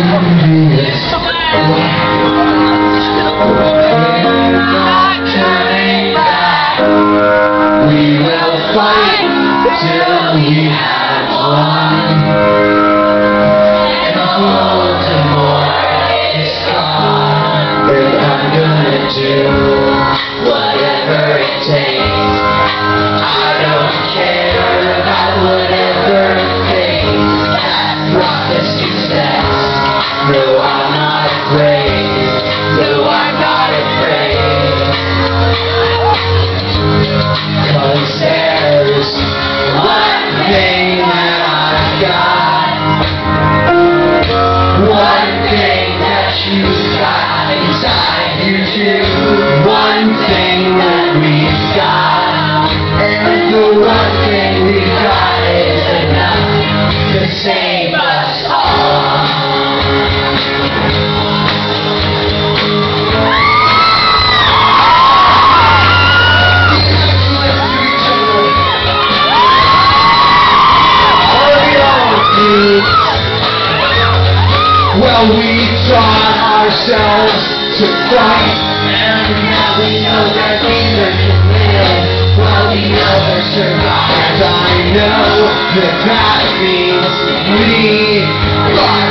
We will fight till we have won. And Baltimore is gone. And I'm gonna do whatever it takes. I don't care about whatever it takes. I promise success. No, I'm not afraid. No, I'm not afraid. 'Cause there's one thing that I've got, one thing that you've got inside you too, one thing that we've got, and the one thing we've got is enough to save us all. Well, we taught ourselves to fight, and now we know that neither can live. Well, we know we're survivors. I know that that means we are